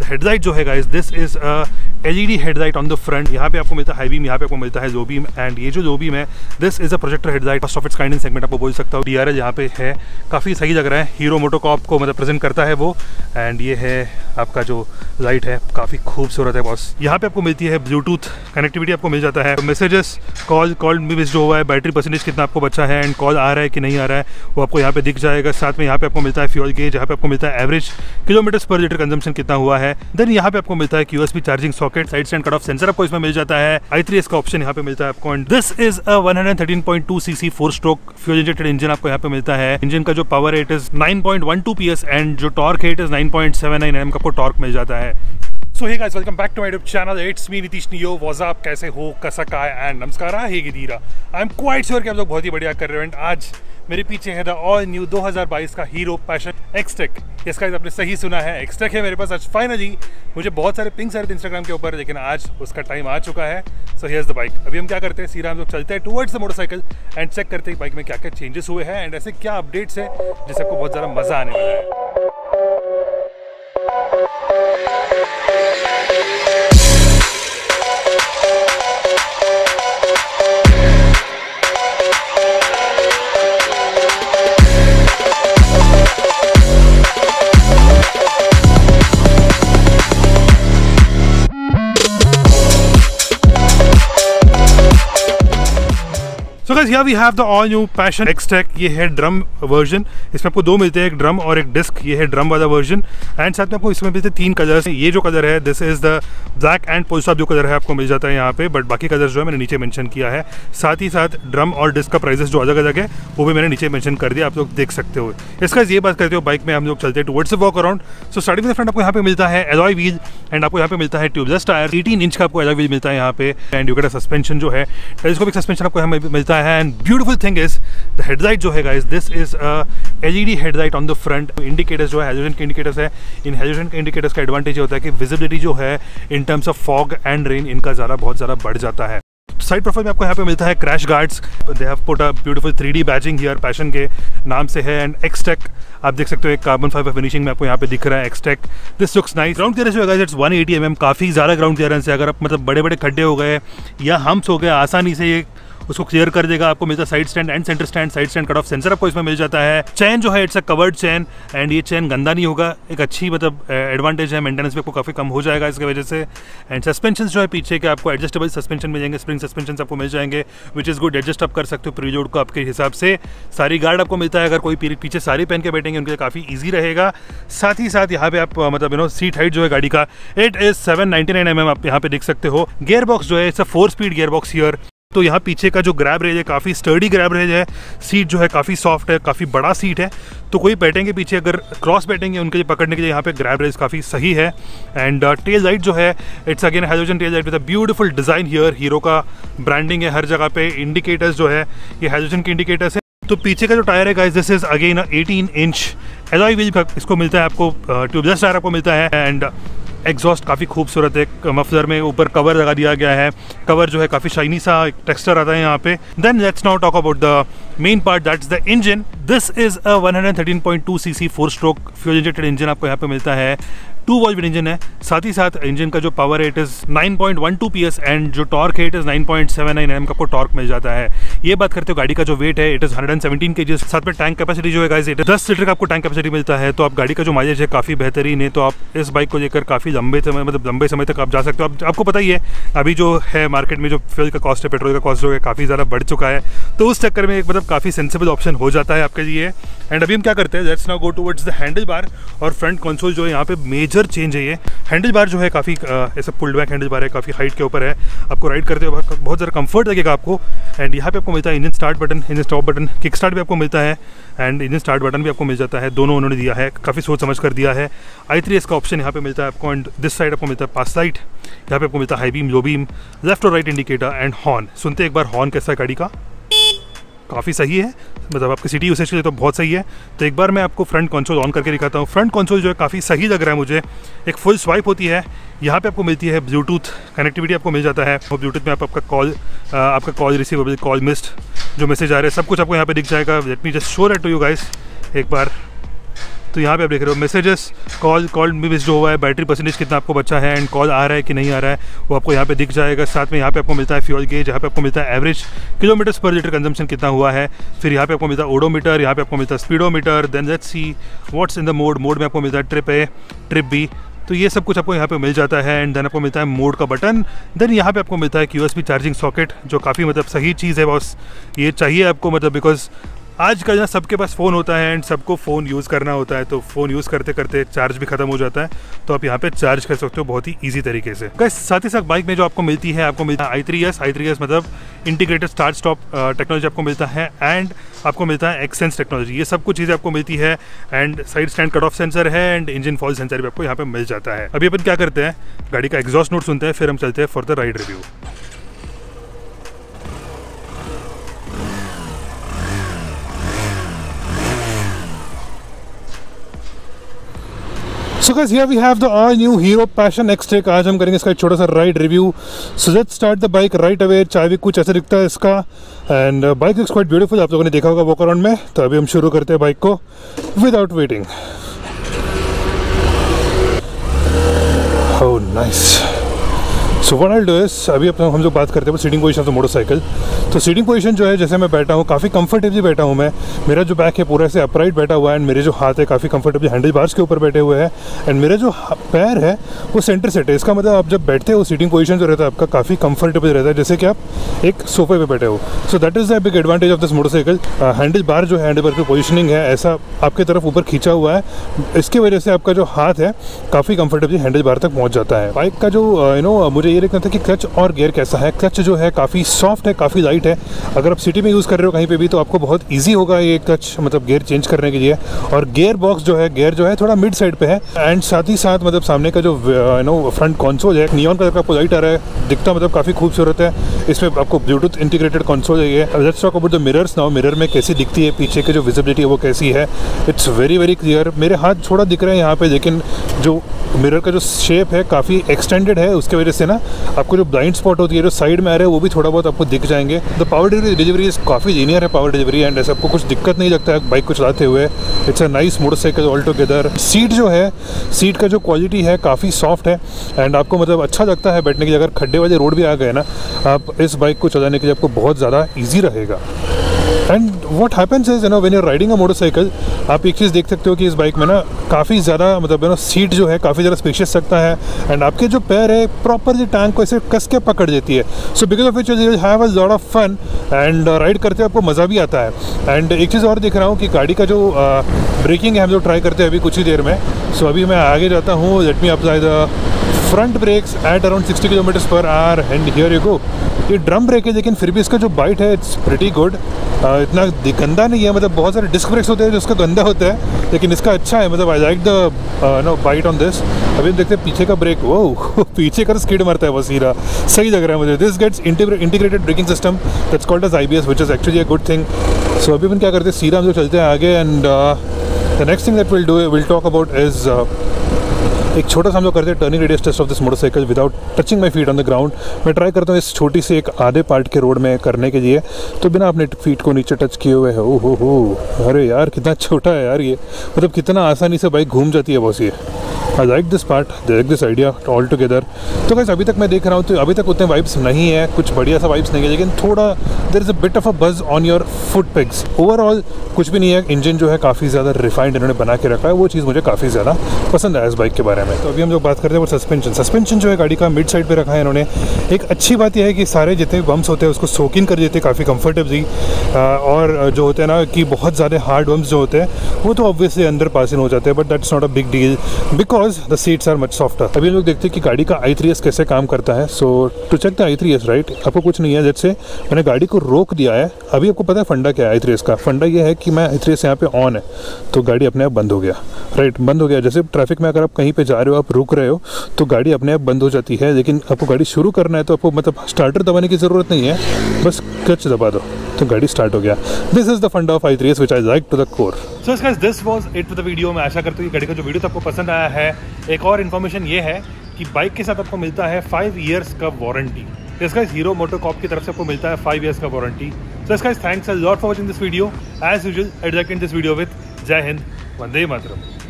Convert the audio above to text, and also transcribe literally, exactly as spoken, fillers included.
Headlight जो है guys, this is a LED headlight on the front. यहाँ पे आपको मिलता है हाई बीम, यहाँ पे आपको मिलता है लो बीम, एंड ये जो लो बीम है this is a projector headlight, first of its kind in segment आपको बोल सकता हूँ। डीआरएल यहाँ पे है, काफ़ी सही लग रहा है, हीरो मोटोकॉर्प को मतलब प्रेजेंट करता है वो। एंड ये है आपका जो लाइट है, काफ़ी खूबसूरत है बॉस। यहाँ पे आपको मिलती है ब्लूटूथ कनेक्टिविटी, आपको मिल जाता है मैसेजेस, कॉल कॉल में जो हुआ है, बैटरी परसेंटेज कितना आपको बचा है, एंड कॉल आ रहा है कि नहीं आ रहा है वो आपको यहाँ पे दिख जाएगा। साथ में यहाँ पे आपको मिलता है फ्यूल गेज, यहाँ पे आपको मिलता है average kilometres per litre consumption कितना हुआ है। देन यहाँ पे आपको मिलता है USB charging socket, side stand cut off sensor आपको इसमें मिल जाता है, आई थ्री एस का ऑप्शन यहाँ पे मिलता है आपको। And this is a one thirteen point two CC four stroke fuel injected engine आपको यहाँ पे मिलता है। इंजन का जो पावर है it is nine point one two PS and जो टॉर्क है it is nine point seven nine NM का आपको टॉर्क मिल जाता है। So hey guys, welcome back to my YouTube channel, it's me Nitish Neo. What's up, कैसे हो, कैसा काय एंड नमस्कार, हेगिदीरा। आई एम क्वाइट श्योर कि आप लोग बहुत ही बढ़िया कर रहे हो। एंड आज मेरे पीछे है द ऑल न्यू दो हज़ार बाईस का हीरो पैशन एक्सटेक। इसका आपने सही सुना है, एक्सटेक है मेरे पास आज फाइनली। मुझे बहुत सारे पिंग्स आ रहे थे इंस्टाग्राम के ऊपर, लेकिन आज उसका टाइम आ चुका है। So here's the bike. अभी हम क्या करते हैं, सीधा हम लोग चलते हैं towards the motorcycle and check करते हैं बाइक में क्या क्या चेंजेस हुए हैं एंड ऐसे क्या अपडेट्स है जिससे आपको बहुत ज़्यादा मज़ा आने वाला है। So guys, here we have the all new Passion X-Tech। ये है ड्रम वर्जन, इसमें आपको दो मिलते हैं, एक ड्रम और एक डिस्क। ये है ड्रम वाला वर्जन एंड साथ में आपको इसमें मिलते हैं तीन कलर्स। ये जो कलर है this is the black and पोल्सा ब्लू कलर है, आपको मिल जाता है यहाँ पे, बट बाकी कलर्स जो है मैंने नीचे मेंशन किया है। साथ ही साथ ड्रम और डिस्क का प्राइसेस जो अलग अलग है वो भी मैंने नीचे मेंशन कर दिया, आप लोग देख सकते हो। इसका ये बात करते हो बाइक में हम लोग चलते हैं towards the walk around. So starting front आपको यहाँ पे मिलता है एलॉय व्हील एंड आपको यहाँ पे मिलता है ट्यूबलेस टायर, एटीन इंच का आपको एलॉय व्हील मिलता है यहाँ पे। And you get a suspension जो है, टेलीस्कोपिक सस्पेंशन आपको यहाँ पे मिलता है। And beautiful thing is the headlight जो है guys, this is a LED headlight on the front. Indicators जो है हैलोजन के इंडिकेटर्स है। इन हैलोजन के इंडिकेटर्स का एडवांटेज होता है कि विजिबिलिटी जो है in terms of fog and rain इनका ज़्यादा बहुत ज़्यादा बढ़ जाता है। साइड प्रोफाइल में आपको यहाँ पे मिलता है crash guards, they have put a beautiful three D badging here, Passion के नाम से है। एंड एक्सटेक आप देख सकते हो, एक कार्बन फाइबर फिनिशिंग में आपको यहाँ पे दिख रहा है Xtec. This looks nice. Ground clearance जो है इट्स वन एटी एम एम, काफ़ी ज़्यादा ग्राउंड क्लियरेंस है। अगर आप मतलब बड़े बड़े खड्डे हो गए या हम्प्स हो गए, आसानी से ये उसको क्लियर कर देगा। आपको मिलता है side stand and centre stand, side stand cut off sensor आपको इसमें मिल जाता है। चैन जो है it's a covered chain and ये चैन गंदा नहीं होगा, एक अच्छी मतलब एडवांटेज है। मेंटेनेंस भी आपको काफ़ी कम हो जाएगा इसकी वजह से। एंड सस्पेंशन जो है पीछे के आपको एडजस्टेबल सस्पेंशन मिल जाएंगे, स्प्रिंग सस्पेंशन आपको मिल जाएंगे विच इज़ गुड। एडजस्ट आप कर सकते हो प्रीलोड को आपके हिसाब से। सारी गार्ड आपको मिलता है, अगर कोई पीछे सारी पहन के बैठेंगे उनके लिए काफ़ी ईजी रहेगा। साथ ही साथ यहाँ पे आप मतलब यू नो सीट हाइट जो है गाड़ी का it is seven ninety nine MM एम आप यहाँ पे देख सकते हो। गियर बॉक्स जो है it's a four speed gear box here. तो यहाँ पीछे का जो ग्रैब रेज है काफ़ी स्टर्डी ग्रैब रेज है। सीट जो है काफ़ी सॉफ्ट है, काफ़ी बड़ा सीट है, तो कोई बैठेंगे पीछे अगर क्रॉस बैठेंगे उनके लिए पकड़ने के लिए यहाँ पे ग्रैब रेज काफ़ी सही है। एंड टेल लाइट जो है it's again halogen tail light with a beautiful design here. Hero का ब्रांडिंग है हर जगह पे। इंडिकेटर्स जो है ये हैलोजन के इंडिकेटर्स है। तो पीछे का जो टायर है guys, this is again eighteen inch alloy wheel का इसको मिलता है आपको, ट्यूबलेस टायर आपको मिलता है। एंड एग्जॉस्ट काफ़ी खूबसूरत है, मफलर में ऊपर कवर लगा दिया गया है। कवर जो है काफ़ी शाइनी सा एक टेक्सचर आता है यहाँ पे। Then let's now talk about the main part, that's the engine. This is a one thirteen point two CC four stroke fuel injected engine आपको यहाँ पे मिलता है। टू वॉल्व इंजन है। साथ ही साथ इंजन का जो पावर है it is nine point one two PS and जो टॉर्क है it is nine point seven nine NM का आपको टॉर्क मिल जाता है। ये बात करते हो गाड़ी का जो वेट है it is one hundred seventeen kgs. साथ में टैंक कैपेसिटी जो है गाइस इट दस लीटर का आपको टैंक कैपेसिटी मिलता है। तो आप गाड़ी का जो माइलेज है काफ़ी बेहतरीन है। तो आप इस बाइक को लेकर काफ़ी लंबे समय मतलब लंबे समय तक आप जा सकते हो। आप, आपको पता ही है अभी जो है मार्केट में जो फ्यूल का कॉस्ट है, पेट्रोल का कॉस्ट जो है काफ़ी ज़्यादा बढ़ चुका है। तो उस चक्कर में एक मतलब काफ़ी सेंसिबल ऑप्शन हो जाता है आपके लिए। एंड अभी हम क्या करते हैं, let's now go towards the handle bar और फ्रंट कंसोल जो है यहाँ पे मेजर चेंज है। ये हैंडल बार जो है काफ़ी ऐसा पुल्ड बैक हैंडल बार है, काफ़ी हाइट के ऊपर है। आपको राइड करते हुए बहुत ज़्यादा कंफर्ट लगेगा आपको। एंड यहाँ पे आपको मिलता है engine start button, engine stop button, kick start भी आपको मिलता है एंड इंजन स्टार्ट बटन भी आपको मिल जाता है। दोनों उन्होंने दिया है, काफ़ी सोच समझ कर दिया है। आई थ्री एस का ऑप्शन यहाँ पे मिलता है आपको। एंड दिस साइड आपको मिलता है पास लाइट, यहाँ पे आपको मिलता है high beam, low beam, left और राइट इंडिकेटर एंड हॉर्न। सुनते एक बार हॉर्न कैसा है गाड़ी का, काफ़ी सही है, मतलब आपके सिटी यूसेज के लिए तो बहुत सही है। तो एक बार मैं आपको फ्रंट कंसोल ऑन करके दिखाता हूँ। फ्रंट कंसोल जो है काफ़ी सही लग रहा है मुझे। एक फुल स्वाइप होती है, यहाँ पे आपको मिलती है ब्लूटूथ कनेक्टिविटी आपको मिल जाता है। और ब्लूटूथ में आप आपका कॉल आपका कॉल रिसीवेबल, कॉल मिस्ड, जो मैसेज आ रहे हैं सब कुछ आपको यहाँ पे दिख जाएगा। Let me just show it to you guys एक बार। तो यहाँ पे आप देख रहे हो मैसेजेस, कॉल कॉल मिस जो हुआ है, बैटरी परसेंटेज कितना आपको बचा है एंड कॉल आ रहा है कि नहीं आ रहा है वो आपको यहाँ पे दिख जाएगा। साथ में यहाँ पे आपको मिलता है फ्यूल गेज, यहाँ पे आपको मिलता है average kilometres per litre consumption कितना हुआ है। फिर यहाँ पे आपको मिलता है ओडोमीटर, यहाँ पे आपको मिलता है speedometer. Then let's see what's in the mode, mode में आपको मिलता है ट्रिप ए, ट्रिप बी, तो ये सब कुछ आपको यहाँ पे मिल जाता है। एंड देन आपको मिलता है मोड का बटन। देन यहाँ पे आपको मिलता है यूएसबी चार्जिंग सॉकेट, जो काफ़ी मतलब सही चीज़ है बॉस, ये चाहिए आपको, मतलब बिकॉज आजकल ना सबके पास फ़ोन होता है एंड सबको फ़ोन यूज़ करना होता है, तो फ़ोन यूज़ करते करते चार्ज भी ख़त्म हो जाता है, तो आप यहाँ पे चार्ज कर सकते हो बहुत ही ईजी तरीके से। गाइस साथ ही साथ बाइक में जो आपको मिलती है, आपको मिलता है I three S, I three S मतलब इंटीग्रेटेड स्टार्ट स्टॉप टेक्नोलॉजी आपको मिलता है एंड आपको मिलता है एक्सेंस टेक्नोलॉजी, ये सब कुछ चीज़ें आपको मिलती है। And side stand cut off sensor है एंड इंजन फॉल सेंसर भी आपको यहाँ पे मिल जाता है। अभी अपन क्या करते हैं, गाड़ी का एग्जॉस्ट नोट सुनते हैं, फिर हम चलते हैं for the ride review. So guys, here we have the all new Hero Passion X-Tech। आज हम करेंगे इसका एक छोटा सा ride review. So let's start the bike right away. चाबी कुछ ऐसे दिखता है इसका and bike is quite beautiful, आप लोगों ने देखा होगा वॉक अराउंड में। तो अभी हम शुरू करते हैं बाइक को without waiting. Oh nice. So what I will do is, अभी अपना हम जो बात करते हैं seating position of the motorcycle. तो सीटिंग पोजीशन जो है, जैसे मैं बैठा हूँ काफ़ी कंफर्टेबली बैठा हूँ मैं, मेरा जो बैक है पूरा ऐसे अपराइट बैठा हुआ है एंड मेरे जो हाथ है काफ़ी कंफर्टेबली हैंडल बार्स के ऊपर बैठे हुए हैं एंड मेरे जो पैर है वो सेंटर सेट है। इसका मतलब आप जब बैठते हो सीटिंग पोजीशन जो रहता है आपका काफ़ी कंफर्टेबल रहता है, जैसे कि आप एक सोफे पे बैठे हो। So that is the big advantage of this motorcycle. Handle bar जो है, हैंडल बार की पोजिशनिंग है ऐसा आपके तरफ ऊपर खींचा हुआ है, इसकी वजह से आपका जो हाथ है काफ़ी कंफर्टेबली हैंडल बार तक पहुँच जाता है। बाइक का जो यू नो मुझे ये देखना था कि क्लच और गियर कैसा है। क्लच जो है काफ़ी सॉफ्ट है, काफ़ी लाइट है। अगर आप सिटी में यूज़ कर रहे हो कहीं पे भी तो आपको बहुत इजी होगा ये क्लच मतलब गियर चेंज करने के लिए। और गियर बॉक्स जो है, गियर जो है थोड़ा मिड साइड पे है एंड साथ ही साथ मतलब सामने का जो यू नो फ्रंट कंसोल है, नियॉन कलर का आपको लाइट आ रहा है, दिखता मतलब काफ़ी खूबसूरत है। इसमें आपको ब्लूटूथ इंटीग्रेटेड कंसोल है ये। Let's talk about the mirrors now. Mirror में कैसी दिखती है, पीछे की जो विजिबिलिटी है वो कैसी है। It's very very clear. मेरे हाथ थोड़ा दिख रहे हैं यहाँ पे, लेकिन जो मिरर का जो शेप है काफ़ी एक्सटेंडेड है, उसके वजह से ना आपको जो ब्लाइंड स्पॉट होती है जो साइड में आ रहे हैं वो भी थोड़ा बहुत आपको दिख जाएंगे। द पावर डिलीवरी डिलीवरी काफ़ी लीनियर है पावर डिलीवरी एंड ऐसा आपको कुछ दिक्कत नहीं लगता है बाइक को चलाते हुए। It's a nice motorcycle all together. Seat जो है, सीट का जो क्वालिटी है काफ़ी सॉफ्ट है एंड आपको मतलब अच्छा लगता है बैठने के लिए। अगर खड्डे वाले रोड भी आ गए ना, आप इस बाइक को चलाने के लिए आपको बहुत ज़्यादा ईजी रहेगा। And what happens is you know when you are riding a motorcycle, आप एक चीज़ देख सकते हो कि इस बाइक में ना काफ़ी ज़्यादा मतलब यू नो सीट जो है काफ़ी ज़्यादा स्पेशियस लगता है एंड आपके जो पैर है प्रॉपरली टैंक को ऐसे कस के पकड़ देती है। So because of which you will have a lot of fun and ride करते आपको मज़ा भी आता है। एंड एक चीज़ और दिख रहा हूँ कि गाड़ी का जो ब्रेकिंग है हम जो ट्राई करते हैं अभी कुछ ही देर में। सो so, अभी मैं आगे जाता हूँ। Let me apply the front brakes at around sixty kilometres per hour and here you go. ये ड्रम ब्रेक है लेकिन फिर भी इसका जो बाइट है इट्स प्रिटी गुड। इतना गंदा नहीं है, मतलब बहुत सारे डिस्क ब्रेक्स होते हैं जो उसका गंदा होता है, लेकिन इसका अच्छा है। मतलब I like the no bite on this. अभी देखते हैं पीछे का ब्रेक, वो पीछे का स्किड मारता है वो सीधा, सही लग रहा है मुझे। This gets integrated braking system that's called as I B S, which is actually a good thing. So अभी अपन क्या करते हैं, सीधा हम जो चलते हैं आगे and the next thing that will do will talk about is एक छोटा सा हम लोग करते हैं turning radius test of this motorcycle without touching my feet on the ground. मैं ट्राई करता हूँ इस छोटी सी एक आधे पार्ट के रोड में करने के लिए, तो बिना अपने फीट को नीचे टच किए हुए है। ओ हो हो, अरे यार कितना छोटा है यार ये, मतलब कितना आसानी से बाइक घूम जाती है बॉस ये। I like this part, like this idea all together. तो गाइस अभी तक मैं देख रहा हूँ तो अभी तक उतने वाइब्स नहीं है, कुछ बढ़िया सा वाइब्स नहीं है, लेकिन थोड़ा there is a bit of a buzz on your foot pegs. Overall कुछ भी नहीं है। इंजन जो है काफ़ी ज़्यादा रिफाइंड इन्होंने बना के रखा है, वो चीज़ मुझे काफ़ी ज़्यादा पसंद है इस बाइक के बारे में। तो अभी हम जो बात करते हैं वो सस्पेंशन। सस्पेंशन जो है गाड़ी का मिड साइड पे रखा है इन्होंने। एक अच्छी बात यह है कि सारे जितने भी बम्प्स होते हैं उसको सोक इन कर देते हैं काफ़ी कंफर्टेबली, और जो होते हैं ना कि बहुत ज़्यादा हार्ड बम्प्स जो होते हैं वो तो ऑब्वियसली अंदर पास इन हो जाते हैं, but that's not a big deal because the seats are much softer. अभी हम लोग देखते हैं कि गाड़ी का आई थ्री एस कैसे काम करता है। So to check the I three S right, आपको कुछ नहीं है, जैसे मैंने गाड़ी को रोक दिया है। अभी आपको पता है फंडा क्या है आई थ्री एस का? फंडा ये है कि मैं आई थ्री एस यहाँ पे ऑन है तो गाड़ी अपने आप बंद हो गया, राइट, बंद हो गया। जैसे ट्रैफिक में अगर आप कहीं पे जा रहे हो, आप रुक रहे हो तो गाड़ी अपने आप बंद हो जाती है, लेकिन आपको गाड़ी शुरू करना है तो आपको मतलब स्टार्टर दबाने की ज़रूरत नहीं है, बस क्लच दबा दो तो गाड़ी स्टार्ट हो गया। This is the funda of I three S which I like to the core. So guys this was it for the video. मैं आशा करता हूँ कि गाड़ी का जो वीडियो था आपको पसंद आया है। एक और इन्फॉर्मेशन ये है कि बाइक के साथ आपको मिलता है फाइव ईयर्स का warranty. This guys Hero MotoCorp की तरफ से आपको मिलता है फाइव ईयर्स का warranty. So this guys thanks a lot for watching this video. As usual I like in this video with जय हिंद, वंदे मातरम।